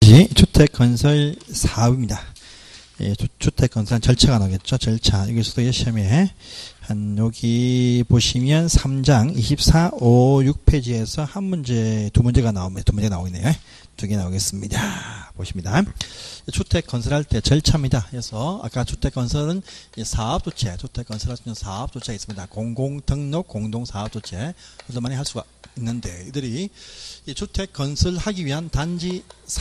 이것이 주택건설 사업입니다. 예, 주택건설 절차가 나오겠죠. 절차. 여기서도 시험에 여기 보시면 3장 24, 5, 6페이지에서 한 문제, 두 문제가 나옵니다. 두 문제 나오겠네요. 두 개 나오겠습니다. 보십니다. 주택건설할 때 절차입니다. 그래서 아까 주택건설은 사업조체, 주택건설할 수 있는 사업조체가 있습니다. 공공등록, 공동사업조체. 그래서 많이 할 수가 있는데 이들이 이 주택건설하기 위한 단지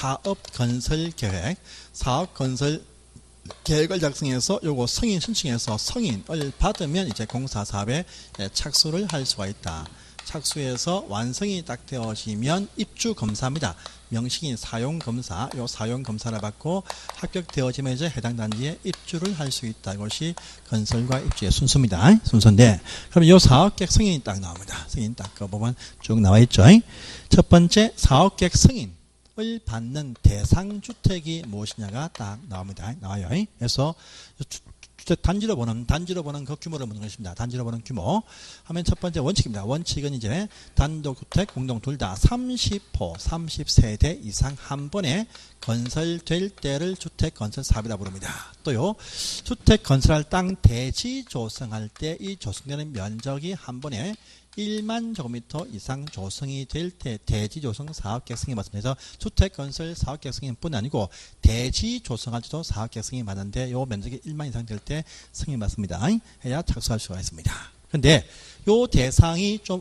사업건설계획, 사업건설 계획을 작성해서 요거 승인 신청해서 승인을 받으면 이제 공사 사업에 착수를 할 수가 있다. 착수해서 완성이 딱 되어지면 입주 검사입니다. 명식인 사용 검사, 요 사용 검사를 받고 합격되어지면 이제 해당 단지에 입주를 할 수 있다. 이것이 건설과 입주의 순서입니다. 순서인데, 그럼 요 사업계획 승인이 딱 나옵니다. 승인 딱 그 보면 쭉 나와 있죠. 첫 번째 사업계획 승인. 을 받는 대상 주택이 무엇이냐가 딱 나옵니다. 나와요. 그래서 주택 단지로 보는 그 규모를 묻는 것입니다. 단지로 보는 규모 하면 첫 번째 원칙입니다. 원칙은 이제 단독주택 공동 둘 다 30호 30세대 이상 한 번에 건설될 때를 주택 건설 사업이라 부릅니다. 또요 주택 건설할 땅 대지 조성할 때 이 조성되는 면적이 한 번에 1만 제곱미터 이상 조성이 될 때 대지 조성 사업계획 승인 받습니다. 그래서 주택건설 사업계획 승인뿐 아니고 대지 조성할 때도 사업계획 승인 받는데 요 면적이 1만 이상 될 때 승인 받습니다. 해야 착수할 수가 있습니다. 근데 요 대상이 좀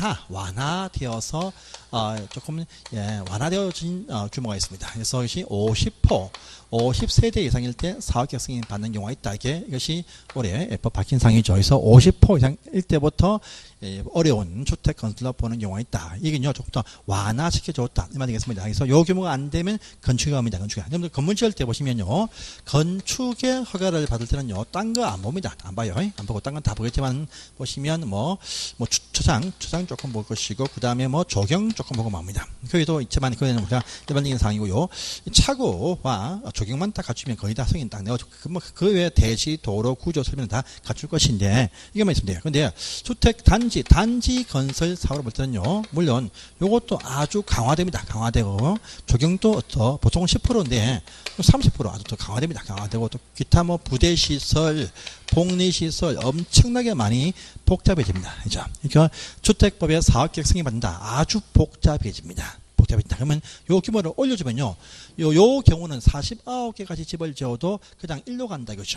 완화되어서 조금 완화되어진 규모가 있습니다. 그래서 이것이 50호 50세대 이상일 때 사업계획 승인 받는 경우가 있다. 이것이 올해 법 바뀐 상이죠. 그래서 50호 이상일 때부터 어려운 주택 건설로 보는 경우가 있다. 이게요 조금 더 완화시켜줬다 이 말이 되겠습니다. 그래서 요 규모가 안 되면 건축허가입니다. 건축허가. 여러분들 건물 지을 때 보시면요 건축의 허가를 받을 때는요 딴 거 안 봅니다. 안 봐요. 안 보고 딴 건 다 보겠지만 보시면 뭐 초장 조금 볼 것이고 그 다음에 뭐 조경 조금 보고 맙니다. 거기도 있지만 그거는 우리가 일반적인 사항이고요. 차고와 조경만 딱 갖추면 거의 다 승인 딱 내어주고 그 외에 대지 도로 구조 설명은 다 갖출 것인데 이게만 있으면 돼요. 근데 주택 단지 건설 사업을 볼 때는요 물론 요것도 아주 강화됩니다. 강화되고 조경도 더 보통은 10%인데 30% 아주 더 강화됩니다. 강화되고 또 기타 뭐 부대시설 복리시설 엄청나게 많이 복잡해집니다. 그죠? 그러니까 주택법에 사업계획 승인 받는다. 아주 복잡해집니다. 그러면 요 규모를 올려주면요. 요 경우는 49개까지 집을 지어도 그냥 1로 간다. 그죠?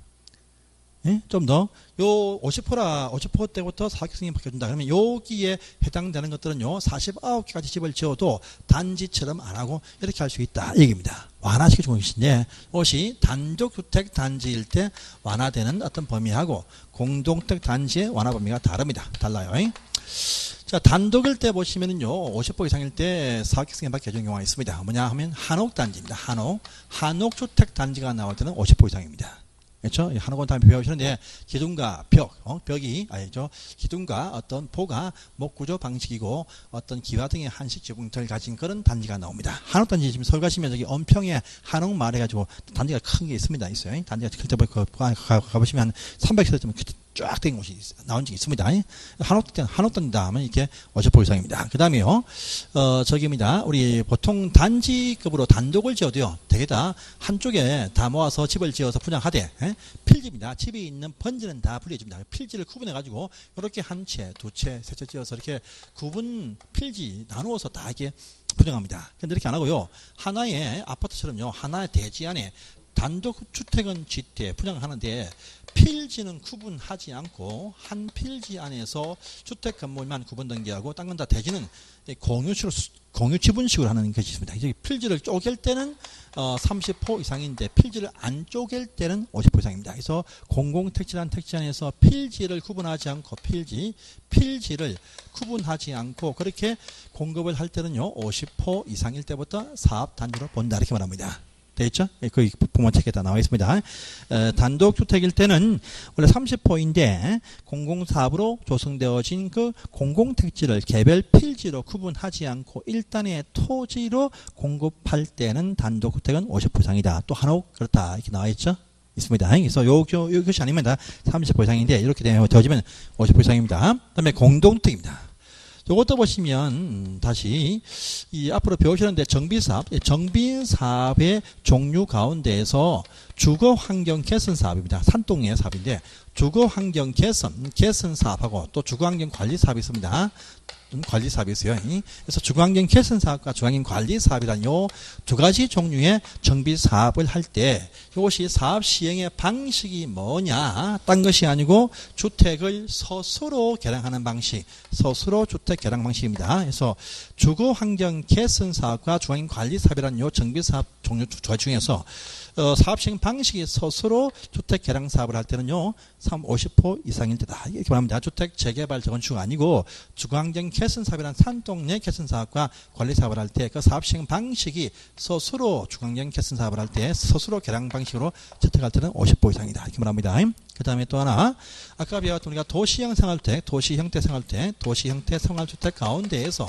예? 좀 더, 요 50% 때부터 사업계획 승인 받겨준다. 그러면 여기에 해당되는 것들은요, 49개까지 집을 지어도 단지처럼 안 하고 이렇게 할 수 있다. 이 얘기입니다. 완화시켜주는 것인데, 이것이 단독주택 단지일 때 완화되는 어떤 범위하고 공동주택 단지의 완화 범위가 다릅니다. 달라요. 자, 단독일 때 보시면은요, 50% 이상일 때 사업계획 승인 받게 해주는 경우가 있습니다. 뭐냐 하면 한옥단지입니다. 한옥주택 단지가 나올 때는 50% 이상입니다. 그렇죠? 한옥은 다음에 배우시는데 기둥과 벽이 아니죠. 기둥과 어떤 보가 목구조 방식이고 어떤 기와 등의 한식 지붕틀을 가진 그런 단지가 나옵니다. 한옥 단지 지금 서울 가시면 저기 엄평에 한옥 마을 해가지고 단지가 큰 게 있습니다. 있어요. 단지가 클 때 가보시면 한 300세대쯤 쫙 된 곳이 나온 적이 있습니다. 한옥 단지다 하면 이렇게 50% 이상입니다. 그 다음에요, 저기입니다. 우리 보통 단지급으로 단독을 지어도요, 되게 다 한쪽에 다 모아서 집을 지어서 분양하되, 필지입니다. 집이 있는 번지는 다 분리해줍니다. 필지를 구분해가지고, 이렇게 한 채, 두 채, 세 채 지어서 이렇게 구분 필지 나누어서 다 이렇게 분양합니다. 근데 이렇게 안 하고요, 하나의 아파트처럼요, 하나의 대지 안에 단독주택은 짓대 분양하는데 필지는 구분하지 않고 한 필지 안에서 주택 건물만 구분 등기하고 딴 건 다 대지는 공유 지분식으로 하는 것이 있습니다. 이제 필지를 쪼갤 때는 30% 이상인데 필지를 안 쪼갤 때는 50% 이상입니다. 그래서 공공택지란 택지 안에서 필지를 구분하지 않고 필지를 구분하지 않고 그렇게 공급을 할 때는요 50% 이상일 때부터 사업단지로 본다 이렇게 말합니다. 되겠죠? 그 부모책에다 나와 있습니다. 단독주택일 때는 원래 30호인데 공공사업으로 조성되어진 그 공공택지를 개별 필지로 구분하지 않고 일단의 토지로 공급할 때는 단독주택은 50% 이상이다. 또 한옥 그렇다 이렇게 나와 있죠? 있습니다. 그래서 이것이 아니면 다 30% 이상인데 이렇게 되면 더지면 50% 이상입니다. 그 다음에 공동택입니다. 요것도 보시면 다시 이 앞으로 배우시는데 정비사업의 종류 가운데에서 주거환경 개선 사업입니다. 산동의 사업인데 주거환경 개선 사업하고 또 주거환경 관리 사업이 있습니다. 관리 사업이 있어요. 그래서 주거환경 개선 사업과 주거환경 관리 사업이란 요 두 가지 종류의 정비 사업을 할 때 이것이 사업 시행의 방식이 뭐냐? 딴 것이 아니고 주택을 스스로 개량하는 방식, 스스로 주택 개량 방식입니다. 그래서 주거환경 개선 사업과 주거환경 관리 사업이란 요 정비 사업 종류 두 가지 중에서 사업 시행 방식이 스스로 주택 개량 사업을 할 때는요, 50% 이상일 때다. 이렇게 말합니다. 주택 재개발 재건축 아니고 주거환경 개선 사업이란 산동네 개선 사업과 관리 사업을 할 때 그 사업 시행 방식이 스스로 주거환경 개선 사업을 할 때 스스로 개량 방식으로 채택할 때는 50% 이상이다. 이렇게 말합니다. 그 다음에 또 하나, 아까 배웠던 우리가 도시형 생활주택, 도시형태 생활주택, 도시형태 생활주택 가운데에서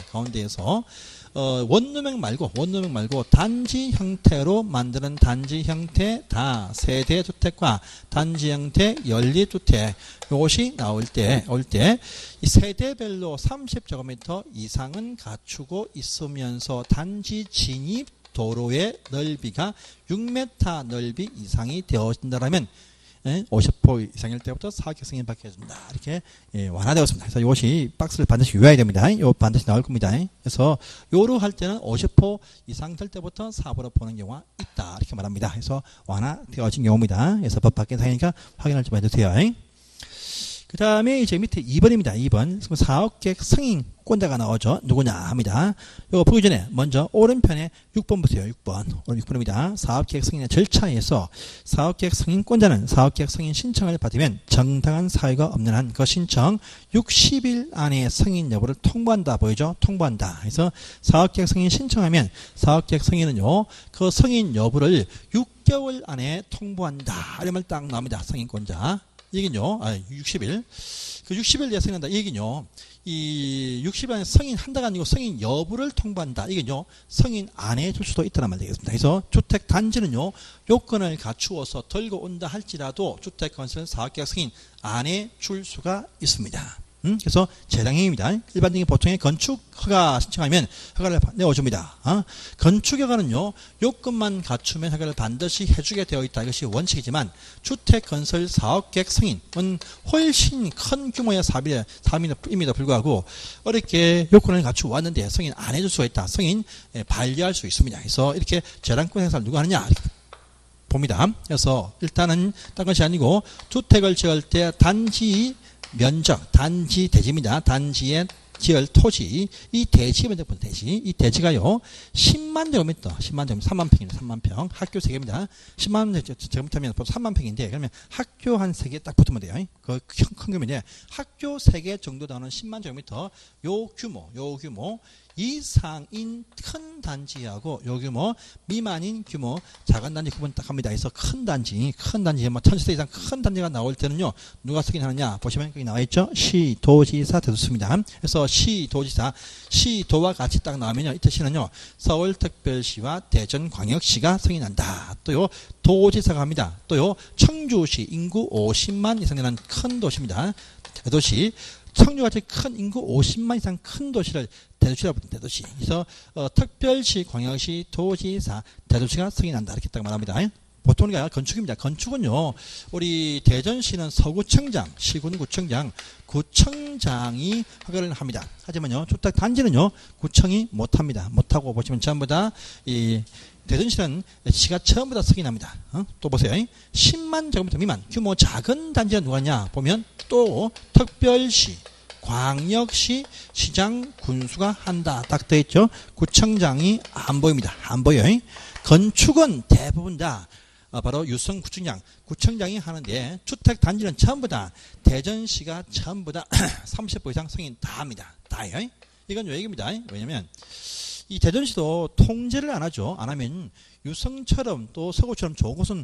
원룸형 말고 단지 형태로 만드는 단지 형태 다세대 주택과 단지 형태 연립주택 이것이 올 때 이 세대별로 30제곱미터 이상은 갖추고 있으면서 단지 진입 도로의 넓이가 6m 넓이 이상이 되어진다면 50% 이상일 때부터 사업계획 승인 받게 해준다. 이렇게 완화되었습니다. 그래서 이것이 박스를 반드시 외워야 됩니다. 이거 반드시 나올 겁니다. 그래서 요로 할 때는 50% 이상 될 때부터 사업으로 보는 경우가 있다. 이렇게 말합니다. 그래서 완화되어진 경우입니다. 그래서 법 밖의 사항이니까 확인을 좀 해주세요. 그 다음에 이제 밑에 2번입니다. 2번. 사업계획 승인권자가 나오죠. 누구냐 합니다. 이거 보기 전에 먼저 오른편에 6번 보세요. 6번입니다. 사업계획 승인의 절차에서 사업계획 승인권자는 사업계획 승인 신청을 받으면 정당한 사유가 없는 한 그 신청 60일 안에 승인 여부를 통보한다. 보이죠? 통보한다. 그래서 사업계획 승인 신청하면 사업계획 승인은요, 그 승인 여부를 6개월 안에 통보한다. 이런 말 딱 나옵니다. 승인권자. 이긴요, 60일. 그 60일 내에 승인한다. 이긴요, 이 60일 안에 승인한다가 아니고 승인 여부를 통보한다. 이긴요, 승인 안 해줄 수도 있다는 말 되겠습니다. 그래서 주택 단지는요, 요건을 갖추어서 들고 온다 할지라도 주택건설 사업계획 승인 안 해줄 수가 있습니다. 그래서 재량행위입니다. 일반적인 보통의 건축 허가 신청하면 허가를 내어줍니다. 건축 허가는요, 요건만 갖추면 허가를 반드시 해주게 되어 있다. 이것이 원칙이지만 주택 건설 사업계획 승인은 훨씬 큰 규모의 사업임에도 불구하고 어렵게 요건을 갖추어 왔는데 승인 안 해줄 수가 있다. 승인 반려할 수 있습니다. 그래서 이렇게 재량권 행사를 누가 하느냐 봅니다. 그래서 일단은 딴 것이 아니고 주택을 지을 때 단지 면적, 단지 대지입니다. 단지의 지을 토지, 이 대지가 10만 제곱미터, 3만 평입니다. 3만 평. 학교 3개입니다. 10만 제곱미터면 3만 평인데, 그러면 학교 한 3개 딱 붙으면 돼요. 그 큰 규모인데, 학교 3개 정도 나오는 10만 제곱미터, 요 규모, 이상인 큰 단지하고 요 규모 미만인 규모 작은 단지 구분 딱 합니다. 그래서 큰 단지 뭐 1000세대 이상 큰 단지가 나올 때는요, 누가 승인하느냐 보시면 여기 나와 있죠. 시도지사 대도시입니다. 그래서 시도와 같이 딱 나오면요, 이때 시는요, 서울특별시와 대전광역시가 승인한다. 또요, 도지사가 합니다. 또요, 청주시 인구 50만 이상 되는 큰 도시입니다. 대도시. 청주같이 큰 인구 50만 이상 큰 도시를 대도시라고 부릅니다. 대도시. 그래서 특별시, 광역시, 도지사, 대도시가 승인한다. 이렇게 딱 말합니다. 보통 우리가 건축입니다. 건축은요, 우리 대전시는 서구청장, 시군구청장, 구청장이 허가를 합니다. 하지만요, 주택 단지는요, 구청이 못합니다. 못하고 보시면 전부 다 이 대전시는 시가 전부 다 승인합니다. 또 보세요. 10만 제곱미터 미만 규모 작은 단지가 누가냐 보면 또 특별시, 광역시, 시장, 군수가 한다. 딱 되어 있죠. 구청장이 안 보입니다. 안 보여요. 건축은 대부분 다 바로 구청장이 하는데 주택 단지는 전부 다 대전시가 전부 다 30% 이상 승인 다 합니다. 다요. 이건 왜 얘기입니다. 왜냐면 이 대전시도 통제를 안 하죠. 안 하면 유성처럼 또 서구처럼 좋은 곳은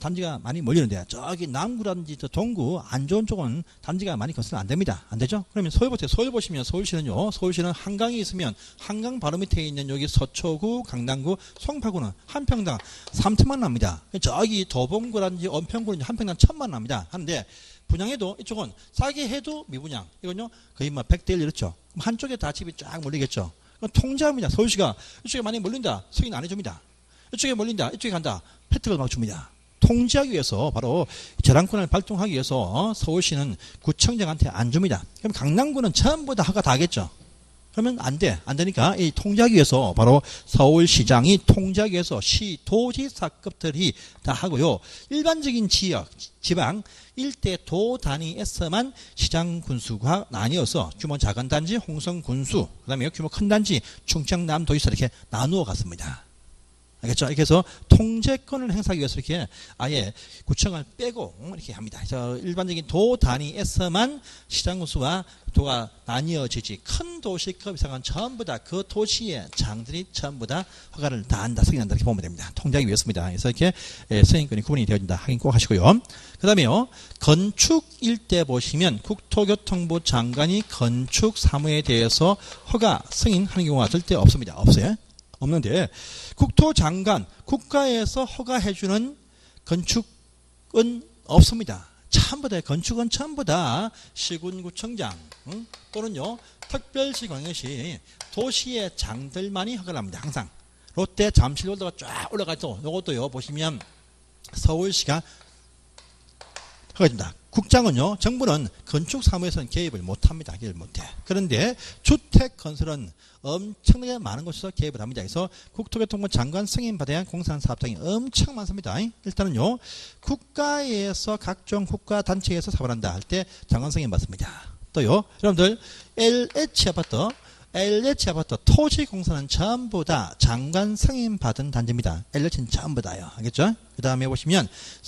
단지가 많이 몰리는데 저기 남구라든지 저 동구 안 좋은 쪽은 단지가 많이 건설은 안 됩니다. 안 되죠? 그러면 서울 보세요. 서울 보시면 서울시는요. 서울시는 한강이 있으면 한강 바로 밑에 있는 여기 서초구, 강남구, 송파구는 한 평당 3천만 납니다. 저기 도봉구라든지 은평구는 한 평당 1,000만 납니다. 하는데 분양해도 이쪽은 싸게 해도 미분양. 이건요 거의 뭐 100대 1 이렇죠. 한쪽에 다 집이 쫙 몰리겠죠. 통제합니다. 서울시가 이쪽에 많이 몰린다. 승인 안 해줍니다. 이쪽에 몰린다. 이쪽에 간다. 혜택을 막 줍니다. 통제하기 위해서 바로 저당권을 발동하기 위해서 서울시는 구청장한테 안 줍니다. 그럼 강남구는 전부 다 허가 다 하겠죠. 그러면 안 돼. 안 되니까 이 통제하기 위해서 바로 서울시장이 통제하기 위해서 시, 도지사급들이 다 하고요. 일반적인 지역, 지방, 일대 도 단위에서만 시장 군수가 나뉘어서 규모 작은 단지, 홍성 군수, 그 다음에 규모 큰 단지, 충청남 도지사 이렇게 나누어 갔습니다. 알겠죠? 이렇게 해서 통제권을 행사하기 위해서 이렇게 아예 구청을 빼고 이렇게 합니다. 그래서 일반적인 도 단위에서만 시장 군수와 도가 나뉘어지지 큰 도시급 이상은 전부 다 그 도시의 장들이 전부 다 허가를 다 한다, 승인한다 이렇게 보면 됩니다. 통제하기 위해서입니다. 그래서 이렇게 승인권이 구분이 되어진다 확인 꼭 하시고요. 그 다음에요. 건축 일대 보시면 국토교통부 장관이 건축 사무에 대해서 허가 승인하는 경우가 절대 없습니다. 없어요. 없는데 국토장관 국가에서 허가해주는 건축은 없습니다. 전부 다 건축은 전부 다 시군구청장 또는요 특별시광역시 도시의 장들만이 허가를 합니다. 항상 롯데 잠실로드가 쫙 올라가죠. 이것도요 보시면 서울시가 허가해준다. 국장은요 정부는 건축 사무에서는 개입을 못합니다. 개입을 못해. 그런데 주택 건설은 엄청나게 많은 곳에서 개입을 합니다. 그래서 국토교통부 장관 승인받아야 공사하는 사업장이 엄청 많습니다. 일단은요 국가에서 각종 국가단체에서 사업을 한다 할 때 장관 승인 받습니다. 또요 여러분들 LH 아파트 토지 공사는 전부 다 장관 승인 받은 단지입니다. LH는 전부 다요. 알겠죠? 그 다음에 보시면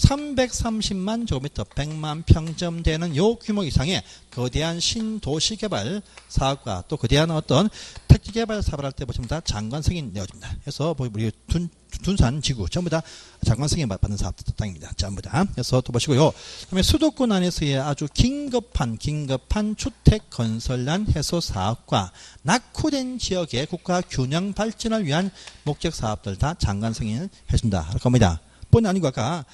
330만 제곱미터 100만 평점 되는 요 규모 이상의 거대한 신도시개발 사업과 또 거대한 어떤 택지개발 사업을 할 때 보시면 다 장관 승인 내어줍니다. 그래서 우리 둔산 지구 전부 다 장관 승인 받는 사업 땅입니다. 전부 다. 그래서 또 보시고요. 그다음에 수도권 안에서의 아주 긴급한 주택 건설난 해소 사업과 낙후된 지역의 국가 균형 발전을 위한 목적 사업들 다 장관 승인을 해준다 할 겁니다. 뿐 아니고 아까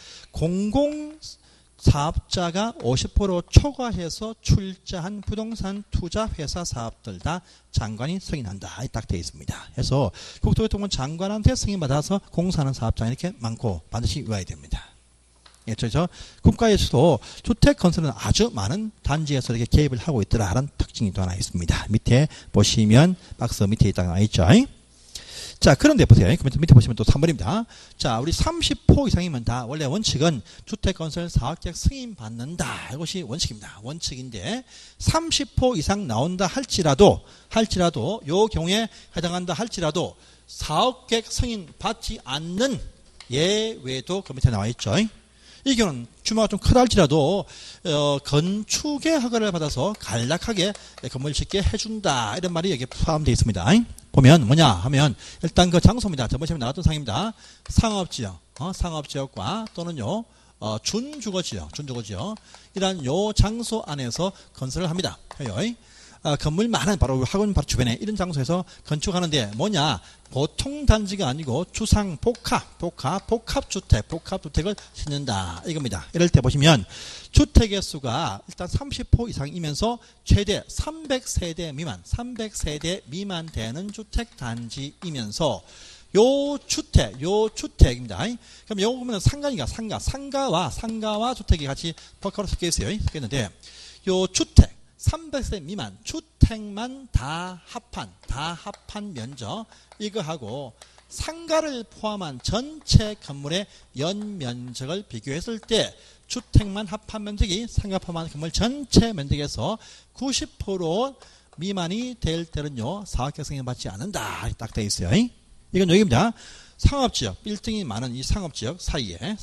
공공사업자가 50% 초과해서 출자한 부동산 투자회사 사업들 다 장관이 승인한다. 딱 되어 있습니다. 그래서 국토교통부 장관한테 승인받아서 공사하는 사업장이 이렇게 많고 반드시 외워야 됩니다. 예, 그래서 국가에서도 주택 건설은 아주 많은 단지에서 이렇게 개입을 하고 있더라라는 특징이 또 하나 있습니다. 밑에 보시면 박스 밑에 있다가 있죠. 자, 그런데 보세요. 밑에 보시면 또 3번입니다. 자, 우리 30호 이상이면 다 원래 원칙은 주택건설 사업계획 승인받는다. 이것이 원칙입니다. 원칙인데 30호 이상 나온다 할지라도 요 경우에 해당한다 할지라도 사업계획 승인받지 않는 예외도 그 밑에 나와 있죠. 이 경우는 규모가 좀 크다 할지라도 건축의 허가를 받아서 간략하게 건물을 짓게 해준다. 이런 말이 여기에 포함되어 있습니다. 보면 뭐냐 하면 일단 그 장소입니다. 저번 시간에 나왔던 상입니다. 상업지역, 상업지역과 또는요 준주거지역 이런 요 장소 안에서 건설을 합니다. 건물 많은 바로 학원 바로 주변에 이런 장소에서 건축하는데 뭐냐 보통 단지가 아니고 주상 복합주택을 짓는다 이겁니다. 이럴 때 보시면 주택의 수가 일단 30호 이상이면서 최대 300세대 미만 되는 주택 단지이면서 요 주택입니다. 그럼 요거 보면 상가와 주택이 같이 복합으로 섞여 있어요. 섞여 있는데 요 주택 300세 미만 주택만 다 합한 면적 이거하고 상가를 포함한 전체 건물의 연면적을 비교했을 때 주택만 합한 면적이 상가 포함한 건물 전체 면적에서 90% 미만이 될 때는요 사업계획 승인받지 않는다 딱 되어 있어요. 이건 여기입니다. 상업지역, 빌딩이 많은 이 상업지역 사이에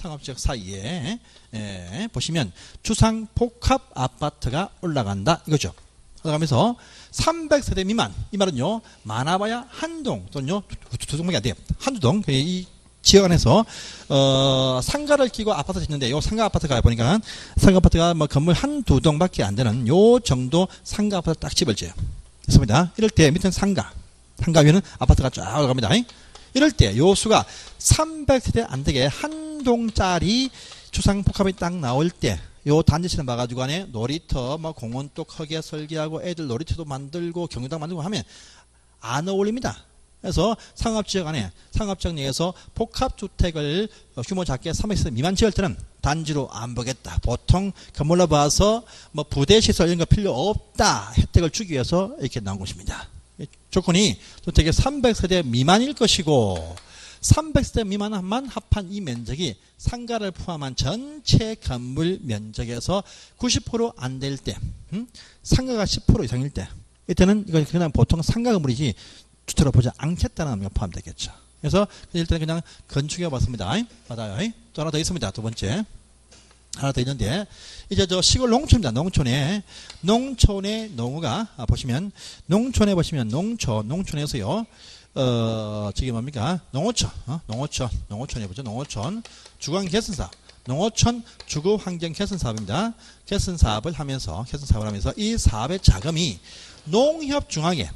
보시면 주상복합 아파트가 올라간다 이거죠. 올라가면서 300세대 미만 이 말은요 많아봐야 한 동 또는요 두 동밖에 안 돼요. 한두 동 이 지역 안에서 상가를 끼고 아파트 짓는데 요 상가 아파트가 보니까 상가 아파트가 뭐 건물 한두 동밖에 안 되는 요 정도 상가 아파트 딱 집을 지어요. 있습니다. 이럴 때 밑에는 상가 위에는 아파트가 쫙 올라갑니다. 이럴 때 요 수가 300세대 안 되게 한 동짜리 주상복합이 딱 나올 때 요 단지치를 봐가지고 안에 놀이터, 뭐 공원 또 크게 설계하고 애들 놀이터도 만들고 경유당 만들고 하면 안 어울립니다. 그래서 상업지역 안에 상업지역 내에서 복합주택을 규모 작게 300세대 미만 지을 때는 단지로 안 보겠다. 보통 건물로 봐서 뭐 부대시설 이런 거 필요 없다. 혜택을 주기 위해서 이렇게 나온 것입니다. 조건이 주택이 300세대 미만일 것이고 300세대 미만만 합한 이 면적이 상가를 포함한 전체 건물 면적에서 90% 안 될 때, 상가가 10% 이상일 때, 이때는 이거 그냥 보통 상가 건물이지 주택으로 보지 않겠다는 거 포함되겠죠. 그래서 일단 그냥 건축해 봤습니다. 받아요. 또 하나 더 있습니다. 두 번째. 하나 더 있는데, 이제 저 시골 농촌입니다. 농촌의 농어가, 보시면, 농촌에 보시면, 농촌에서요, 저기 뭡니까? 농어촌 해보죠. 농어촌 주거환경개선사업. 농어촌 주거환경개선사업입니다. 개선사업을 하면서 이 사업의 자금이 농협중앙회,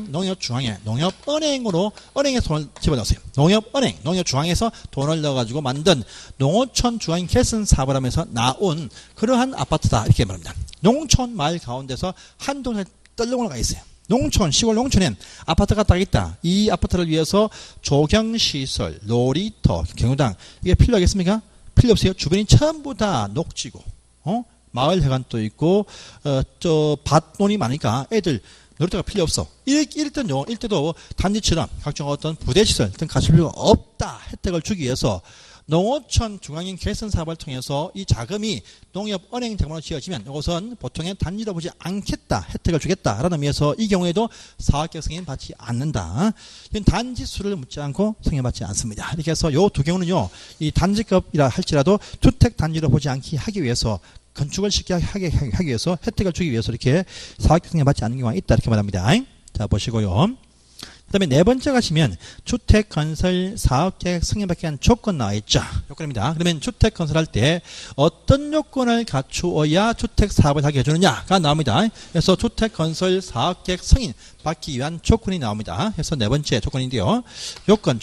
농협은행으로, 은행에서 돈을 집어넣었어요. 농협중앙에서 돈을 넣어가지고 만든 농어촌 주거환경 개선 사업을 하면서 나온 그러한 아파트다. 이렇게 말합니다. 농촌 마을 가운데서 한 동네 떨렁 올라가 있어요. 시골 농촌엔 아파트가 딱 있다. 이 아파트를 위해서 조경시설, 놀이터, 경유당, 이게 필요하겠습니까? 필요 없어요. 주변이 전부 다 녹지고, 마을 회관도 있고, 밭논이 많으니까 애들 놀이터가 필요 없어. 이럴 때도 단지처럼 각종 어떤 부대시설 등 갖출 필요가 없다. 혜택을 주기 위해서 농어촌 중앙인 개선 사업을 통해서 이 자금이 농협은행 자금으로 지어지면 이것은 보통의 단지로 보지 않겠다. 혜택을 주겠다라는 의미에서 이 경우에도 사업계획 승인 받지 않는다. 단지 수를 묻지 않고 승인받지 않습니다. 이렇게 해서 이 두 경우는요. 이 단지급이라 할지라도 주택 단지로 보지 않게 하기 위해서 건축을 쉽게 하기 위해서 혜택을 주기 위해서 이렇게 사업계획 승인 받지 않는 경우가 있다. 이렇게 말합니다. 자, 보시고요. 그 다음에 네 번째 가시면 주택 건설 사업계획 승인받기 위한 조건 나와 있죠. 요건입니다. 그러면 주택 건설할 때 어떤 요건을 갖추어야 주택 사업을 하게 해주느냐가 나옵니다. 그래서 주택 건설 사업계획 승인 받기 위한 조건이 나옵니다. 그래서 네 번째 조건인데요. 조건.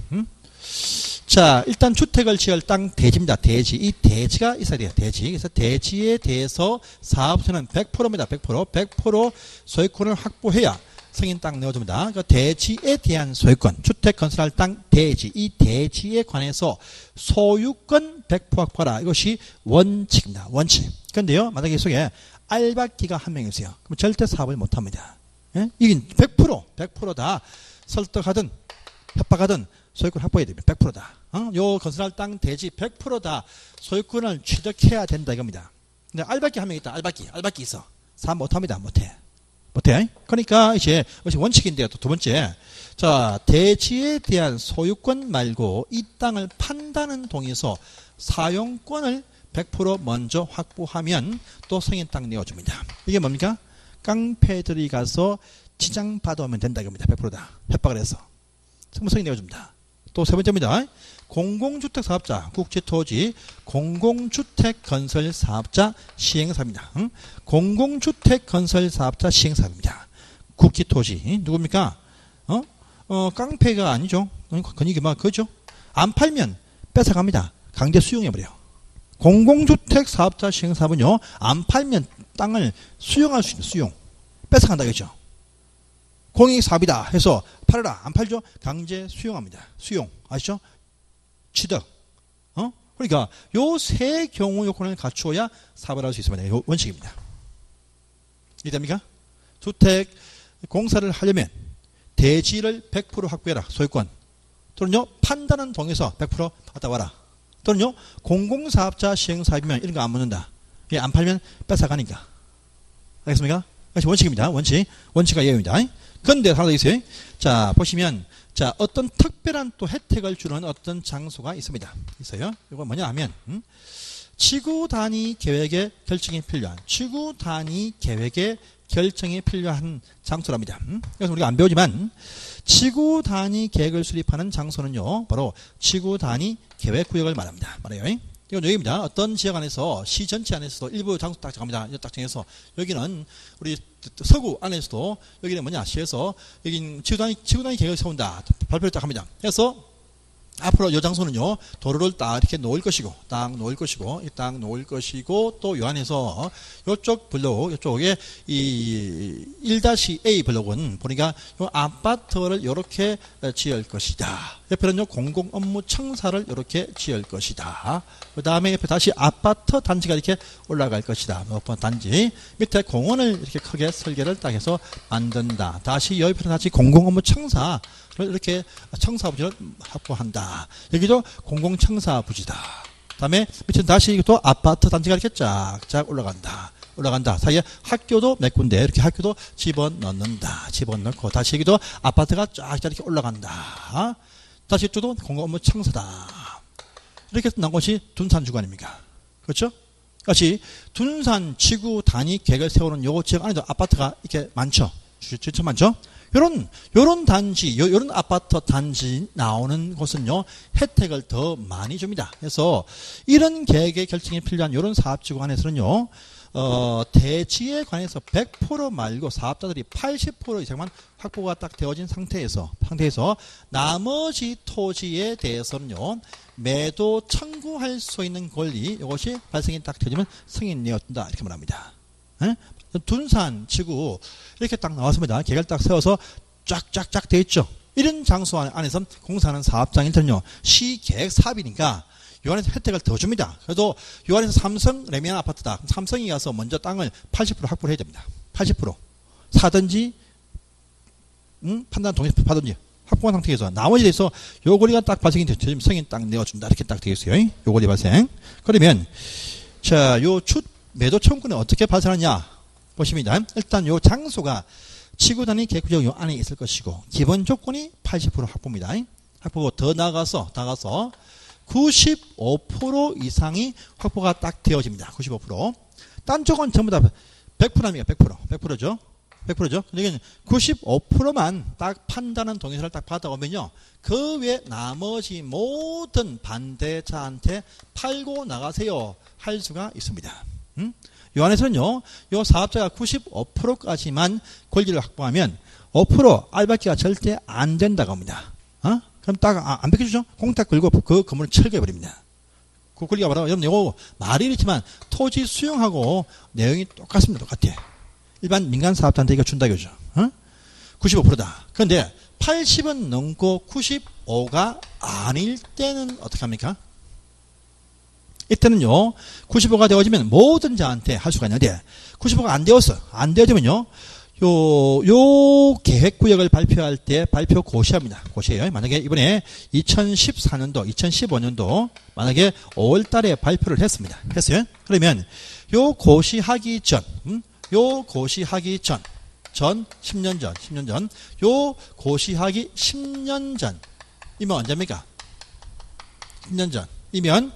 자, 일단 주택을 지을 땅 대지입니다. 대지. 이 대지가 있어야 돼요. 대지. 그래서 대지에 대해서 사업소는 100%입니다. 100% 소유권을 확보해야 승인 땅 내어줍니다. 그러니까 대지에 대한 소유권, 주택 건설할 땅 대지, 이 대지에 관해서 소유권 100% 확보하라. 이것이 원칙입니다. 원칙. 그런데요, 만약에 이 속에 알박기가 한 명 있어요. 그럼 절대 사업을 못 합니다. 예? 이긴 100% 다 설득하든 협박하든 소유권 확보해야 됩니다. 100%다. 요 건설할 땅 대지 100% 다 소유권을 취득해야 된다 이겁니다. 근데 알박기 한 명 있다. 알박기 있어. 사업 못 합니다. 못해. 그러니까 이제 원칙인데요. 또 두 번째. 자, 대지에 대한 소유권 말고 이 땅을 판다는 동에서 사용권을 100% 먼저 확보하면 또 승인 땅 내어줍니다. 이게 뭡니까? 깡패들이 가서 지장 받아오면 된다 이겁니다. 100%다. 협박을 해서. 승인 내어줍니다. 또 세 번째입니다. 공공주택 사업자, 국지토지, 공공주택 건설 사업자 시행사입니다. 공공주택 건설 사업자 시행사입니다. 국지토지, 누굽니까? 깡패가 아니죠. 건이기만 그죠? 안 팔면 뺏어갑니다. 강제 수용해버려요. 공공주택 사업자 시행사업은요, 안 팔면 땅을 수용할 수 있는 수용. 뺏어간다, 그죠? 공익사업이다 해서 팔아라. 안 팔죠? 강제 수용합니다. 수용. 아시죠? 취득. 그러니까 요 세 경우 요건을 갖추어야 사업을 할 수 있습니다. 요 원칙입니다. 이해됩니까? 주택 공사를 하려면 대지를 100% 확보해라. 소유권. 또는요, 판다는 동에서 100% 갖다 와라. 또는요, 공공사업자 시행사업이면 이런 거 안 묻는다. 이게 안 팔면 뺏어가니까. 알겠습니까? 그것이 원칙입니다. 원칙과 예외입니다. 그런데 하나 더 있어요. 자, 보시면, 자, 어떤 특별한 또 혜택을 주는 어떤 장소가 있습니다. 있어요. 이거 뭐냐 하면, 지구 단위 계획의 결정이 필요한 지구 단위 계획의 결정이 필요한 장소랍니다. 그래서 우리가 안 배우지만 지구 단위 계획을 수립하는 장소는요 바로 지구 단위 계획 구역을 말합니다. 말해요. 이건 여기입니다. 어떤 지역 안에서 시 전체 안에서도 일부 장소 딱 정합니다. 딱 정해서 여기는 우리 서구 안에서도 여기는 뭐냐 시에서 여기 지구 단위 계획을 세운다 발표를 딱 합니다. 그래서 앞으로 이 장소는요 도로를 딱 이렇게 놓을 것이고 딱 놓을 것이고 딱 놓을 것이고 또 요 안에서 요쪽 블록 요쪽에 이 1-A 블록은 보니까 요 아파트를 이렇게 지을 것이다. 옆에는요 공공 업무 청사를 이렇게 지을 것이다. 그 다음에 옆에 다시 아파트 단지가 이렇게 올라갈 것이다. 높은 단지 밑에 공원을 이렇게 크게 설계를 딱 해서 만든다. 다시 옆에는 다시 공공 업무 청사 이렇게 청사부지를 확보한다. 여기도 공공청사부지다. 그 다음에 밑에는 다시 또 아파트 단지가 이렇게 쫙쫙 올라간다. 사이에 학교도 몇 군데 이렇게 학교도 집어넣는다. 집어넣고 다시 여기도 아파트가 쫙쫙 이렇게 올라간다. 다시 이쪽도 공공업무청사다. 이렇게 나온 것이 둔산 주관입니까? 그렇죠? 같이 둔산 지구 단위 계획을 세우는 요 지역 안에도 아파트가 이렇게 많죠. 진짜 많죠? 요런 단지, 요런 아파트 단지 나오는 곳은요, 혜택을 더 많이 줍니다. 그래서 이런 계획의 결정이 필요한 요런 사업지구 안에서는요, 대지에 관해서 100% 말고 사업자들이 80% 이상만 확보가 딱 되어진 상태에서 나머지 토지에 대해서는요, 매도 청구할 수 있는 권리, 이것이 발생이 딱 되어지면 승인되었다. 이렇게 말합니다. 에? 둔산 지구 이렇게 딱 나왔습니다. 계획을 딱 세워서 쫙쫙쫙 되어 있죠. 이런 장소 안에서 공사하는 사업장일텐요 시 계획 사업이니까 요 안에서 혜택을 더 줍니다. 그래도 요 안에서 삼성 레미안 아파트다. 삼성이 가서 먼저 땅을 80% 확보를 해야 됩니다. 80% 사든지 판단 동의서 받든지 확보한 상태에서 나머지에 대해서 요 권리가 딱 발생이 되면 승인 딱 내어준다. 이렇게 딱 되어 있어요. 요 권리 발생. 그러면 자, 요 매도 청구는 어떻게 발생하냐? 보십니다. 일단 요 장소가 지구 단위 계획구역 요 안에 있을 것이고 기본 조건이 80% 확보입니다. 확보고 더 나가서 95% 이상이 확보가 딱 되어집니다. 95%. 딴 쪽은 전부 다 100%입니다. 100%죠. 100%죠. 여기는 95%만 딱 판단한 동의서를 딱 받아오면요. 그 외 나머지 모든 반대자한테 팔고 나가세요 할 수가 있습니다. 요 안에서는요, 요 사업자가 95%까지만 권리를 확보하면 5% 알받기가 절대 안 된다고 합니다. 그럼 딱 안 베껴주죠? 공탁 걸고 그 건물을 철거해버립니다. 그 권리가 바로, 여러분, 이거 말이 이렇지만 토지 수용하고 내용이 똑같습니다. 똑같아. 일반 민간 사업자한테 이거 준다 이거죠. 95%다. 그런데 80은 넘고 95가 아닐 때는 어떻게 합니까? 이때는요, 95가 되어지면 모든 자한테 할 수가 있는데, 95가 안 되어지면요, 요 계획구역을 발표할 때 발표 고시합니다. 고시해요. 만약에 이번에 2014년도, 2015년도, 만약에 5월 달에 발표를 했습니다. 했어요. 그러면 요 고시하기 전, 10년 전, 요 고시하기 10년 전이면 언제입니까? 10년 전이면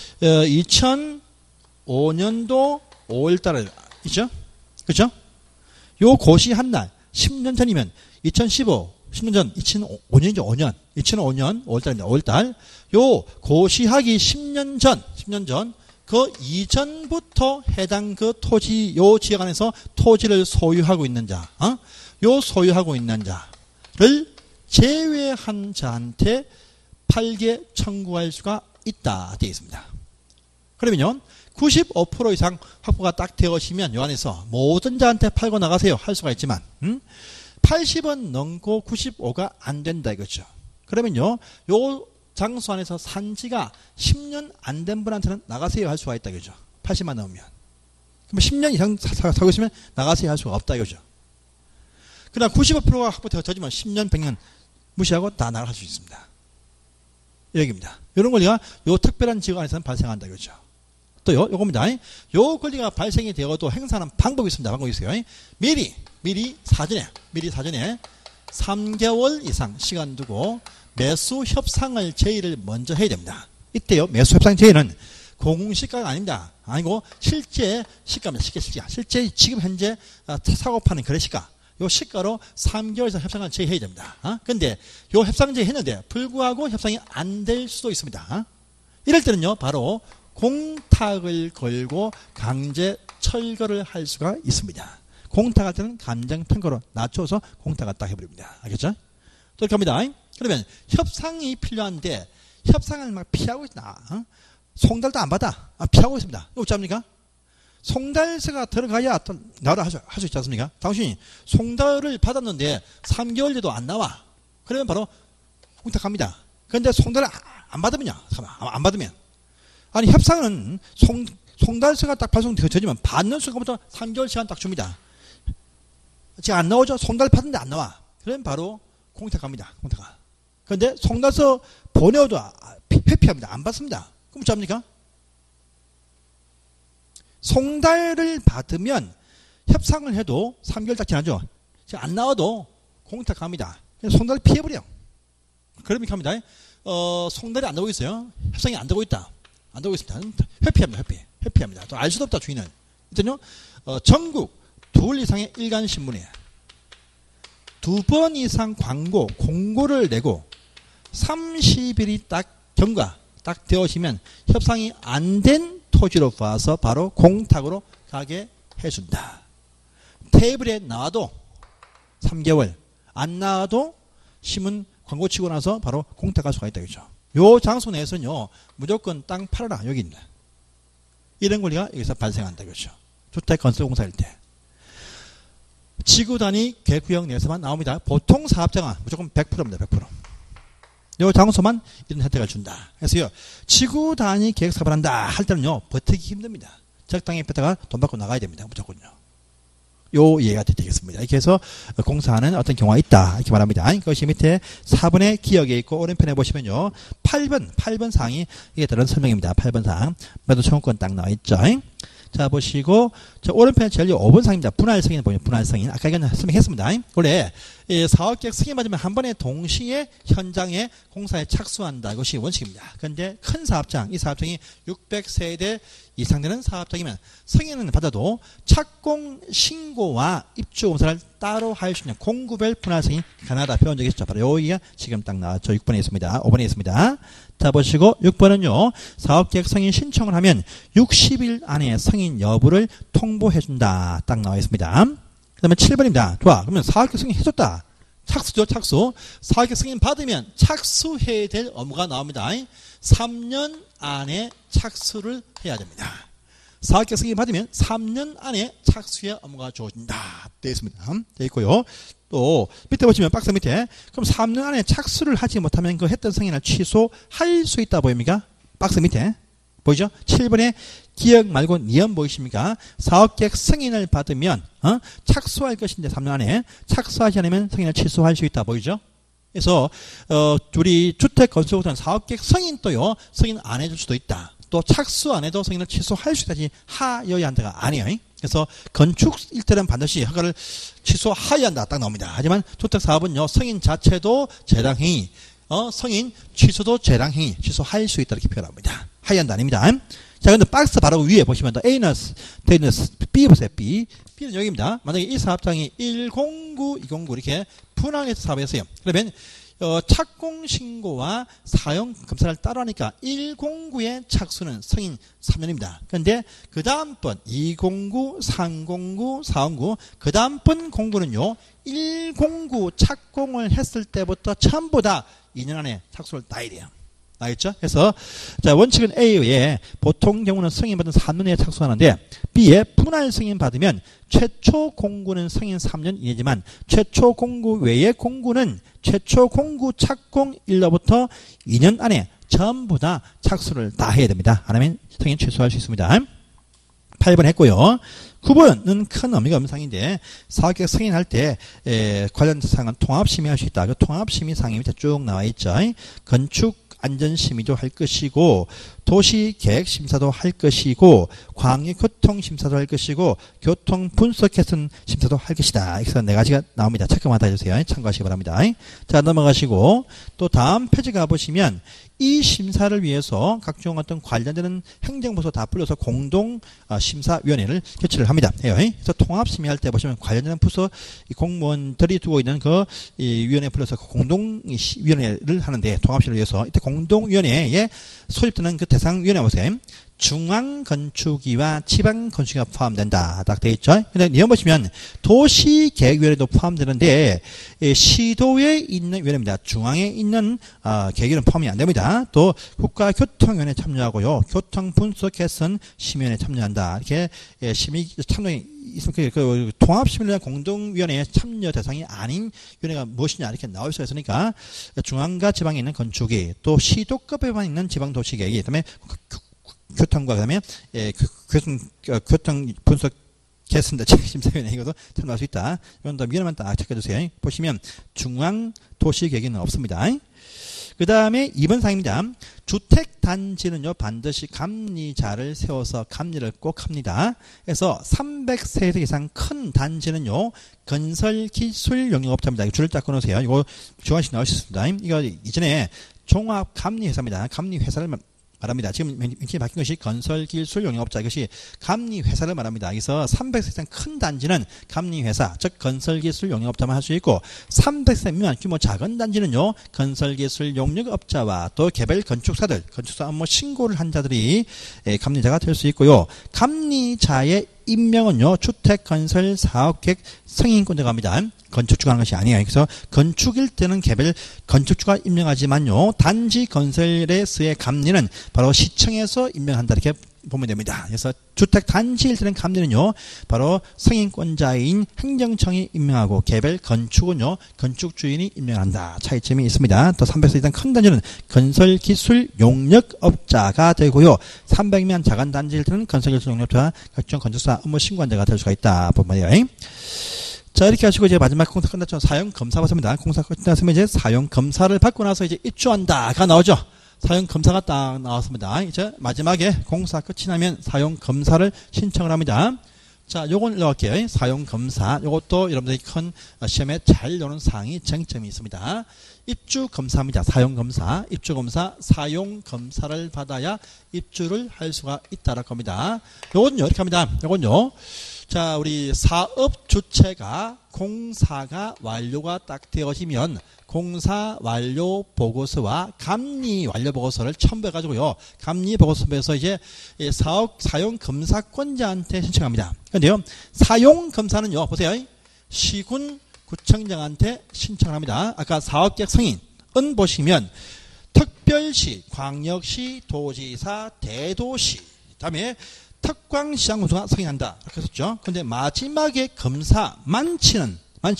2005년도 5월 달에 있죠? 그죠? 요 고시한 날 10년 전이면 2015 10년 전 2005년이죠. 2005년 5월 달입니다. 5월 달. 요 고시하기 10년 전 그 이전부터 해당 그 토지 요 지역 안에서 토지를 소유하고 있는 자, 요 소유하고 있는 자를 제외한 자한테 팔게 청구할 수가 있다 되어 있습니다. 그러면요 95% 이상 확보가 딱 되어지면 요 안에서 모든 자한테 팔고 나가세요 할 수가 있지만 80은 넘고 95가 안 된다 이거죠. 그러면요 요 장소 안에서 산지가 10년 안 된 분한테는 나가세요 할 수가 있다 이거죠. 80만 넘으면. 그럼 10년 이상 살고 있으면 나가세요 할 수가 없다 이거죠. 그러나 95%가 확보되어지면 10년 100년 무시하고 다 나갈 수 있습니다. 여기입니다. 이런 권리가 요 특별한 지역 안에서는 발생한다 이거죠. 또 요겁니다. 요 권리가 발생이 되어도 행사하는 방법이 있습니다. 방법이 있어요. 미리 사전에 3개월 이상 시간 두고 매수 협상을 제의를 먼저 해야 됩니다. 이때요 매수 협상 제의는 공시가가 아닙니다. 아니고 실제 시가입니다. 실제 지금 현재 사고 파는 거래 시가. 요 시가로 3개월 이상 협상을 제의해야 됩니다. 근데 요 협상 제의했는데 불구하고 협상이 안 될 수도 있습니다. 이럴 때는요, 바로 공탁을 걸고 강제 철거를 할 수가 있습니다. 공탁할 때는 감정 평가로 낮춰서 공탁을 딱 해버립니다. 알겠죠? 또 갑니다. 그러면 협상이 필요한데 협상을 막 피하고 있나? 송달도 안 받아. 피하고 있습니다. 이거 어쩝니까? 송달세가 들어가야 또 나라 할 수 있지 않습니까? 당신이 송달을 받았는데 3개월 돼도 안 나와. 그러면 바로 공탁합니다. 그런데 송달을 안 받으면요. 잠깐만, 안 받으면. 아니, 협상은 송달세가 딱 발송되어지면 받는 순간부터 3개월 시간 딱 줍니다. 지금 안 나오죠? 송달 받았는데 안 나와. 그러면 바로 공탁합니다. 공탁가. 그런데 송달서 보내어도 회피합니다. 안 받습니다. 그럼 어쩝니까? 송달을 받으면 협상을 해도 3개월 딱 지나죠. 지금 안 나와도 공탁합니다. 송달을 피해버려. 그러면 합니다. 송달이 안 나오고 있어요. 협상이 안 되고 있다. 안 되고 있습니다. 회피합니다. 회피합니다. 또 알 수도 없다, 주인은. 일단요, 전국 둘 이상의 일간신문에 2번 이상 공고를 내고 30일이 딱 경과 딱 되어지면 협상이 안 된 토지로 봐서 바로 공탁으로 가게 해준다. 테이블에 나와도 3개월, 안 나와도 신문 광고 치고 나서 바로 공탁할 수가 있다. 그죠? 요 장소 내에서는요, 무조건 땅 팔아라. 여기 있다. 이런 권리가 여기서 발생한다. 그죠? 주택건설공사일 때. 지구 단위 계획구역 내에서만 나옵니다. 보통 사업장은 무조건 100%입니다. 100%. 요 장소만 이런 혜택을 준다. 그래서요, 지구 단위 계획 사업을 한다 할 때는요, 버티기 힘듭니다. 적당히 뺐다가 돈 받고 나가야 됩니다. 무조건요. 요 이해가 되겠습니다. 이렇게 해서 공사하는 어떤 경우가 있다. 이렇게 말합니다. 그것이 밑에 4번의 기억에 있고, 오른편에 보시면요, 8번 사항이 이게 다른 설명입니다. 8번 사항. 매도 청구권 딱 나와 있죠. 자, 보시고, 오른편에 제일 5번 사항입니다. 분할승인 보면 분할승인. 아까 이건 설명했습니다. 원래, 사업계획 승인 받으면 한 번에 동시에 현장에 공사에 착수한다. 이것이 원칙입니다. 그런데 큰 사업장, 이 사업장이 600세대 이상 되는 사업장이면 승인은 받아도 착공 신고와 입주 공사를 따로 할 수 있는 공구별 분할승인이 가능하다. 표현 적이 있죠. 바로 여기가 지금 딱 나왔죠. 6번에 있습니다. 5번에 있습니다. 자, 보시고 6번은요. 사업계획 승인 신청을 하면 60일 안에 승인 여부를 통보해준다. 딱 나와 있습니다. 그 다음에 7번입니다. 좋아. 그러면 사업계획 승인 해줬다. 착수죠. 착수. 사업계획 승인 받으면 착수해야 될 업무가 나옵니다. 3년 안에 착수를 해야 됩니다. 사업계획 승인 받으면 3년 안에 착수의 업무가 주어진다. 되어 있습니다. 되어 있고요. 또 밑에 보시면 박스 밑에 그럼 3년 안에 착수를 하지 못하면 그 했던 승인을 취소할 수 있다 보입니까? 박스 밑에 보이죠? 7번에 기억 말고 니은 보이십니까? 사업계획 승인을 받으면 착수할 것인데 3년 안에 착수하지 않으면 승인을 취소할 수 있다 보이죠? 그래서 우리 주택건설공사는 사업계획 승인도요, 승인 안 해줄 수도 있다. 또 착수 안 해도 승인을 취소할 수 있다지 하여야 한다가 아니에요. 그래서 건축일 때는 반드시 허가를 취소하여야 한다. 딱 나옵니다. 하지만 주택사업은요, 승인 자체도 재량행위, 승인 취소도 재량행위, 취소할 수 있다. 이렇게 표현합니다. 하여야 한다. 아닙니다. 자, 근데 박스 바로 위에 보시면 A는 B 보세요. B는 여기입니다. 만약에 이 사업장이 109, 209 이렇게 분할해서 사업했어요. 그러면 착공 신고와 사용 검사를 따로 하니까 109의 착수는 승인 3년입니다. 그런데 그 다음번 209, 309, 409 그 다음번 공구는요, 109 착공을 했을 때부터 전부 다 2년 안에 착수를 다 해야 돼요. 알겠죠? 그래서 자, 원칙은 A에 보통 경우는 승인받은 3년에 착수하는데, B에 분할 승인 받으면 최초 공구는 승인 3년 이내지만 최초 공구 외의 공구는 최초 공구 착공 일로부터 2년 안에 전부 다 착수를 다 해야 됩니다. 안 하면 승인 취소할 수 있습니다. 8번 했고요. 9번은 큰 의미가 없는 사항인데, 사업계획 승인할 때 관련 사항은 통합심의할 수 있다. 그 통합심의 사항이 밑에 쭉 나와 있죠. 건축 안전심의도 할 것이고, 도시계획심사도 할 것이고 광역교통심사도 할 것이고 교통분석개선 심사도 할 것이다. 그래서 네 가지가 나옵니다. 체크만 다 해주세요. 참고하시기 바랍니다. 자, 넘어가시고 또 다음 페이지 가보시면 이 심사를 위해서 각종 어떤 관련되는 행정부서 다 불러서 공동 심사위원회를 개최를 합니다. 그래서 통합심의할 때 보시면 관련되는 부서 공무원들이 두고 있는 그 위원회 불러서 공동위원회를 하는데 통합심을 위해서 이때 공동위원회에 소집되는 그 대상위원회 보세요. 중앙건축위와 지방건축위가 포함된다. 딱 되어 있죠. 근데 이어 보시면 도시계획위원회도 포함되는데 시도에 있는 위원회입니다. 중앙에 있는 계획위원회는 포함이 안 됩니다. 또 국가교통위원회 참여하고요. 교통분석개선 심의위원회 참여한다. 이렇게 심의 참여이 있으면 그 통합심의를 위한 공동위원회의 참여 대상이 아닌 위원회가 무엇이냐 이렇게 나올 수가 있으니까 중앙과 지방에 있는 건축위 또 시도급에만 있는 지방도시계획이 그다음에 교통과 그다음에 교통 분석 개선대 책임심사위원회 이것도 참여할 수 있다. 이건 더 위원회만 딱 체크해주세요. 보시면 중앙 도시계획은 없습니다. 그 다음에 2번 사항입니다. 주택단지는요 반드시 감리자를 세워서 감리를 꼭 합니다. 그래서 300세대 이상 큰 단지는요 건설기술 용역업자입니다. 줄을 딱 끊으세요. 이거 중앙시 나올 수 있습니다. 이거 이전에 종합감리회사입니다. 감리회사를 말합니다. 지금 이렇게 바뀐 것이 건설기술 용역업자 이것이 감리회사를 말합니다. 그래서 300세 이상 큰 단지는 감리회사 즉 건설기술 용역업자만 할 수 있고 300세 미만 규모 작은 단지는요 건설기술 용역업자와 또 개별 건축사 업무 신고를 한 자들이 감리자가 될 수 있고요. 감리자의 임명은요 주택건설사업계획 승인권자가 합니다. 건축주가 하는 것이 아니에요. 그래서 건축일 때는 개별 건축주가 임명하지만요 단지 건설에서의 감리는 바로 시청에서 임명한다 이렇게 보면 됩니다. 그래서 주택 단지일 때는 감리는요 바로 승인권자인 행정청이 임명하고 개별 건축은요 건축주인이 임명한다. 차이점이 있습니다. 또 300세 이상 큰 단지는 건설기술 용역업자가 되고요 300명 작은 단지일 때는 건설기술 용역업자 각종 건축사 업무 신고한자가 될 수가 있다. 보면 돼요. 자, 이렇게 하시고 이제 마지막 공사 끝났죠. 사용검사 받습니다. 공사 끝났으면 이제 사용검사를 받고 나서 이제 입주한다가 나오죠. 사용검사가 딱 나왔습니다. 이제 마지막에 공사 끝이 나면 사용검사를 신청을 합니다. 자, 요건 넣을게요. 사용검사. 요것도 여러분들이 큰 시험에 잘 나오는 사항이 쟁점이 있습니다. 입주검사입니다. 사용검사. 입주검사, 사용검사를 받아야 입주를 할 수가 있다라고 합니다. 요건요, 이렇게 합니다. 요건요. 자, 우리 사업 주체가 공사가 완료가 딱 되어지면 공사 완료 보고서와 감리 완료 보고서를 첨부해 가지고요. 감리 보고서에서 이제 사업 사용 검사권자한테 신청합니다. 그런데요. 사용 검사는요. 보세요. 시군 구청장한테 신청합니다. 아까 사업계획 승인은 보시면 특별시, 광역시, 도지사, 대도시 그다음에 특광시장군수가 승인한다. 이렇게 했었죠. 그런데 마지막에 검사 많지는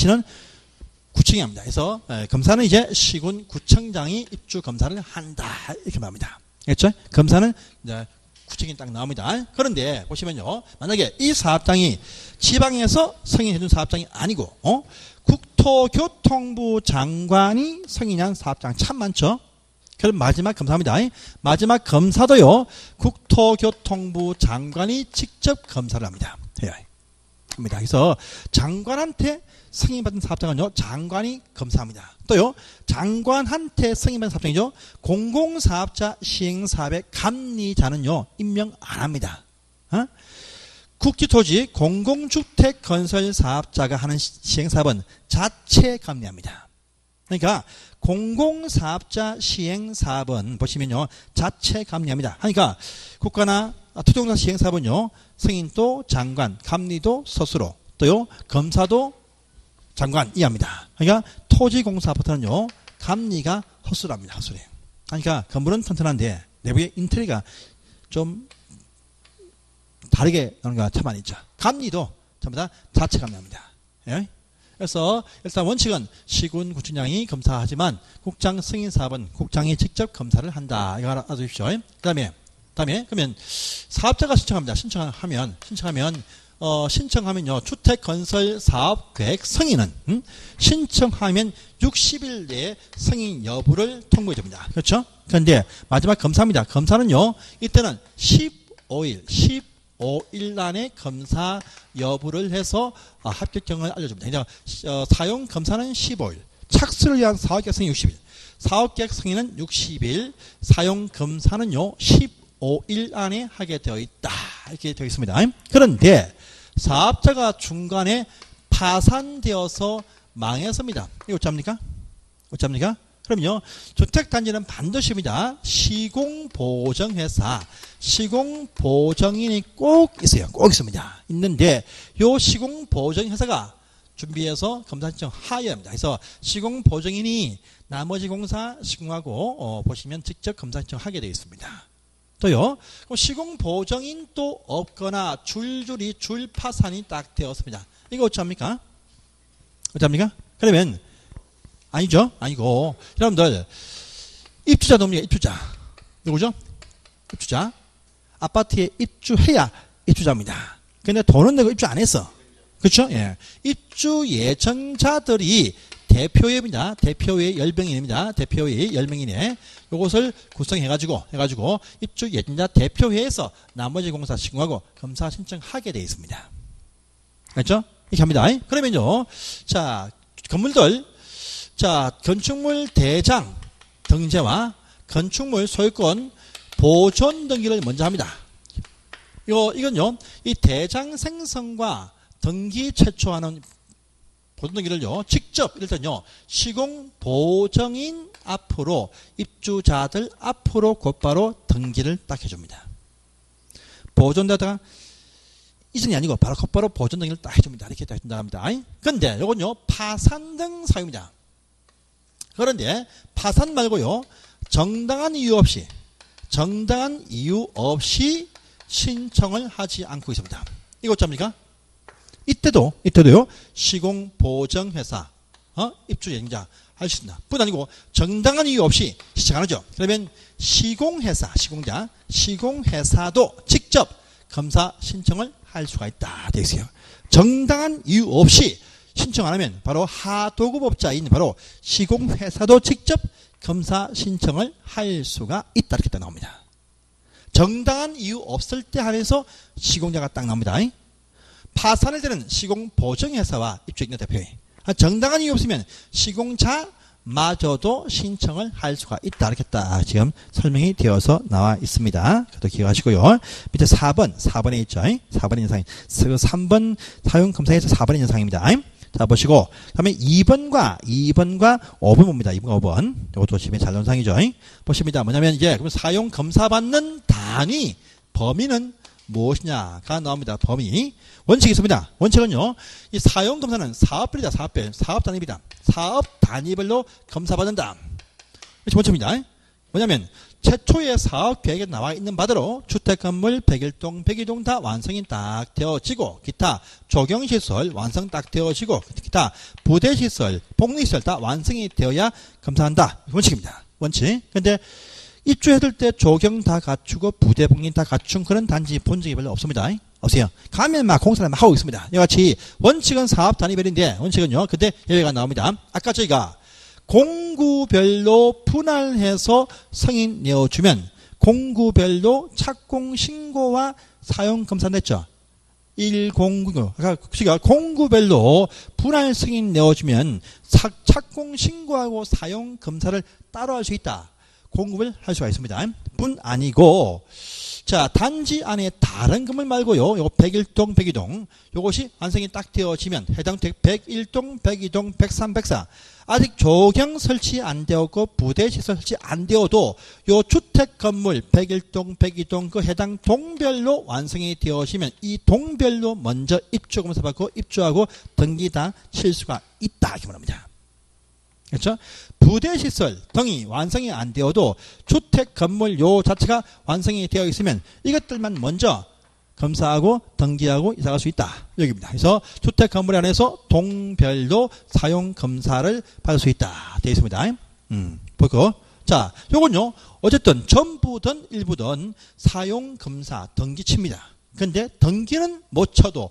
구청이 합니다. 그래서 검사는 이제 시군 구청장이 입주 검사를 한다. 이렇게 말합니다. 알겠죠? 검사는 이제 구청이 딱 나옵니다. 그런데 보시면요. 만약에 이 사업장이 지방에서 승인해준 사업장이 아니고 국토교통부 장관이 승인한 사업장 참 많죠. 그럼 마지막 검사입니다. 마지막 검사도요. 국토교통부 장관이 직접 검사를 합니다. 합니다. 그래서 장관한테 승인받은 사업장은요. 장관이 검사합니다. 또요. 장관한테 승인받은 사업장이죠. 공공사업자 시행사업의 감리자는요. 임명 안 합니다. 국지토지 공공주택 건설 사업자가 하는 시행사업은 자체 감리합니다. 그러니까 공공사업자 시행사업은 보시면요. 자체 감리합니다. 그러니까 국가나 토지공사 시행사업은요. 승인도 장관, 감리도 스스로, 또요. 검사도 장관이 합니다. 그러니까 토지공사부터는요. 감리가 허술합니다. 허술해요. 그러니까 건물은 튼튼한데 내부의 인테리어가 좀 다르게 나오는 거 참 많이 있죠. 감리도 전부 다 자체 감리합니다. 예? 그래서 일단 원칙은 시군 구청장이 검사하지만 국장 승인 사업은 국장이 직접 검사를 한다. 이거 알아두십시오. 그다음에 그러면 사업자가 신청합니다. 신청하면요. 주택건설사업계획 승인은 신청하면 60일 내에 승인 여부를 통보해 줍니다. 그렇죠? 그런데 마지막 검사입니다. 검사는요, 이때는 15일 안에 검사 여부를 해서 합격경을 알려줍니다. 그러니까 사용 검사는 15일, 착수를 위한 사업계획 승인 60일, 사업계획 승인은 60일, 사용 검사는요 15일 안에 하게 되어 있다. 이렇게 되어 있습니다. 그런데 사업자가 중간에 파산되어서 망했습니다. 이거 어쩝니까? 어쩝니까? 그럼요, 주택단지는 반드시입니다. 시공보정회사, 시공보정인이 꼭 있어요. 꼭 있습니다. 있는데, 요 시공보정회사가 준비해서 검사 신청 하여야 합니다. 그래서 시공보정인이 나머지 공사 시공하고, 보시면 직접 검사 신청하게 되어 있습니다. 또요, 시공보정인 또 없거나 줄줄이 줄파산이 딱 되었습니다. 이거 어쩝니까? 어쩝니까? 그러면, 아니죠? 아니고. 여러분들, 입주자 뭡니까? 입주자. 누구죠? 입주자. 아파트에 입주해야 입주자입니다. 근데 돈은 내고 입주 안 했어. 그렇죠? 예. 입주 예정자들이 대표회입니다. 대표회 10명인입니다. 대표회 10명이네. 요것을 구성해가지고, 입주 예정자 대표회에서 나머지 공사 시공하고 검사 신청하게 되어 있습니다. 그렇죠? 이렇게 합니다. 그러면요. 자, 건물들, 자, 건축물 대장 등재와 건축물 소유권 보존 등기를 먼저 합니다. 이건요, 이 대장 생성과 등기 최초하는 보존 등기를요, 직접, 일단요, 시공 보정인 앞으로, 입주자들 앞으로 곧바로 등기를 딱 해줍니다. 보존되다가 이전이 아니고 바로 곧바로 보존 등기를 딱 해줍니다. 이렇게 딱 해준다 합니다. 근데 요건요, 파산 등 사유입니다. 그런데 파산 말고요, 정당한 이유 없이 신청을 하지 않고 있습니다. 이거 어쩝니까? 이때도요, 시공보정회사, 입주 예정자 할 수 있습니다. 뿐 아니고, 정당한 이유 없이 신청 안 하죠. 그러면 시공회사도 직접 검사 신청을 할 수가 있다. 되어 있어요. 정당한 이유 없이 신청 안 하면 바로 하도급업자인 바로 시공회사도 직접 검사 신청을 할 수가 있다. 이렇게 딱 나옵니다. 정당한 이유 없을 때 한해서 시공자가 딱 나옵니다. 파산할 때는 시공보정회사와 입주인자 대표회. 정당한 이유 없으면 시공자마저도 신청을 할 수가 있다. 이렇게 딱 지금 설명이 되어서 나와 있습니다. 그것도 기억하시고요. 밑에 4번에 있죠. 4번의 인상. 3번 사용검사에서 4번의 인상입니다. 자, 보시고, 그 다음에 2번과 5번 봅니다. 2번과 5번. 이것도 집에 잘 나온 상이죠. 보십니다. 뭐냐면 이제, 그럼 사용 검사받는 단위, 범위는 무엇이냐가 나옵니다. 범위. 원칙이 있습니다. 원칙은요, 이 사용 검사는 사업별이다. 사업 단위입니다. 사업 단위별로 검사받는다. 이것이 원칙입니다. 뭐냐면, 최초의 사업 계획에 나와 있는 바대로 주택 건물 101동, 102동 다 완성이 딱 되어지고, 기타 조경시설 완성 딱 되어지고, 기타 부대시설, 복리시설 다 완성이 되어야 검사한다. 원칙입니다. 원칙. 근데 입주했을 때 조경 다 갖추고 부대 복리 다 갖춘 그런 단지 본 적이 별로 없습니다. 없어요. 가면 막 공사를 막 하고 있습니다. 이같이 원칙은 사업 단위별인데, 원칙은요, 그때 여기가 나옵니다. 아까 저희가 공구별로 분할해서 승인 내어주면 공구별로 착공 신고와 사용 검사 냈죠. 109. 그러니까 공구별로 분할 승인 내어주면 착공 신고하고 사용 검사를 따로 할 수 있다. 공급을 할 수가 있습니다. 뿐 아니고, 자, 단지 안에 다른 건물 말고요, 요거 101동, 102동, 요것이 완성이 딱 되어지면 해당 101동, 102동, 103, 104, 아직 조경 설치 안 되었고 부대시설 설치 안 되어도 요 주택 건물 101동, 102동 그 해당 동별로 완성이 되어지면 이 동별로 먼저 입주검사 받고 입주하고 등기 다 칠 수가 있다. 이렇게 말합니다. 그렇죠? 부대시설 등이 완성이 안 되어도 주택 건물 요 자체가 완성이 되어 있으면 이것들만 먼저 검사하고 등기하고 이사갈 수 있다. 여기입니다. 그래서 주택 건물 안에서 동별로 사용 검사를 받을 수 있다. 되어 있습니다. 보고. 자, 요건요, 어쨌든 전부든 일부든 사용 검사 등기 칩니다. 근데 등기는 못 쳐도요,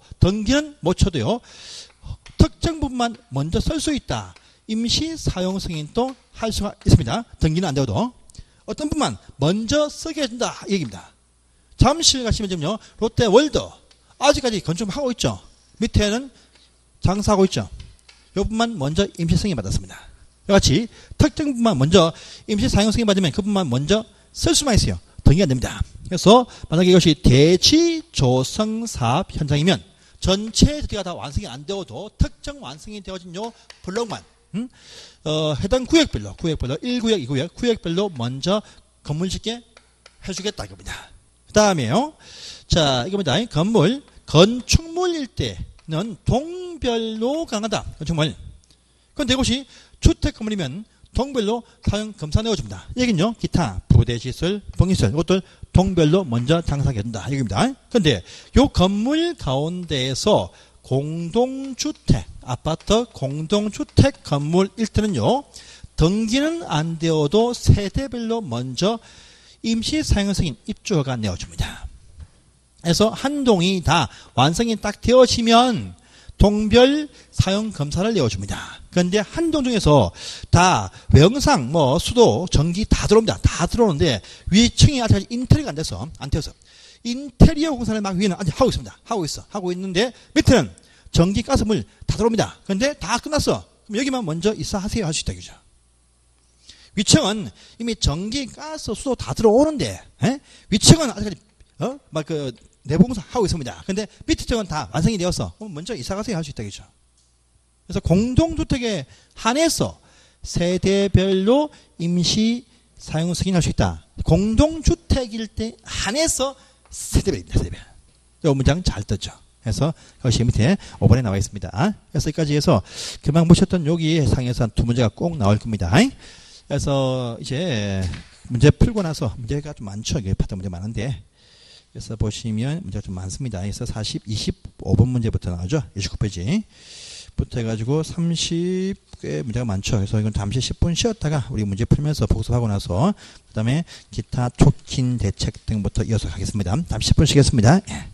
특정 부분만 먼저 쓸 수 있다. 임시 사용 승인도 할 수가 있습니다. 등기는 안 되어도. 어떤 분만 먼저 쓰게 해준다. 이 얘기입니다. 잠실 가시면 지금요, 롯데월드. 아직까지 건축하고 있죠. 밑에는 장사하고 있죠. 이 분만 먼저 임시 승인 받았습니다. 이와 같이 특정 분만 먼저 임시 사용 승인 받으면 그 분만 먼저 쓸 수만 있어요. 동의가 안 됩니다. 그래서 만약에 이것이 대지 조성 사업 현장이면 전체 주택가 다 완성이 안 되어도 특정 완성이 되어진 요 블록만 해당 구역별로 1구역, 2구역 구역별로 먼저 건물 짓게 해주겠다 이겁니다. 그 다음에요. 자, 이겁니다. 건물 건축물일 때는 동별로 강하다. 건축물. 그런데 이것이 주택 건물이면 동별로 사용 검사 내어줍니다. 여기는요, 기타, 부대시설, 봉시설, 이것들 동별로 먼저 장사하게 된다. 여기입니다. 그런데 요 건물 가운데에서 공동주택, 아파트 공동주택 건물일 때는요, 등기는 안 되어도 세대별로 먼저 임시 사용 승인 입주허가 내어줍니다. 그래서 한 동이 다 완성이 딱 되어지면 동별 사용 검사를 내어줍니다. 그런데 한 동 중에서 다 외형상, 수도, 전기 다 들어옵니다. 다 들어오는데 위층이 아직까지 인테리어가 안 돼서 인테리어 공사를 막 위에는 아직 하고 있습니다. 하고 있는데 밑에는 전기, 가스, 물 다 들어옵니다. 그런데 다 끝났어. 그럼 여기만 먼저 입사하세요 할 수 있다 이거죠. 위층은 이미 전기, 가스, 수도 다 들어오는데 위층은 아직까지 내부공사 하고 있습니다. 근데 밑에 쪽은 다 완성이 되어서 그럼 먼저 이사가세요 할 수 있다겠죠. 그래서 공동주택에 한해서 세대별로 임시 사용 승인할 수 있다. 공동주택일 때 한해서 세대별입니다. 세대별. 이 문장 잘 떴죠. 그래서 그것이 밑에 5번에 나와 있습니다. 그래서 여기까지 해서 금방 보셨던 여기 상에서 한 두 문제가 꼭 나올 겁니다. 그래서 이제 문제 풀고 나서 문제가 좀 많죠. 이게 파트 문제 많은데. 그래서 보시면 문제가 좀 많습니다. 그래서 25번 문제부터 나오죠. 29페이지. 부터 해가지고 30개 문제가 많죠. 그래서 이건 잠시 10분 쉬었다가 우리 문제 풀면서 복습하고 나서 그 다음에 기타 촉진 대책 등부터 이어서 가겠습니다. 잠시 10분 쉬겠습니다.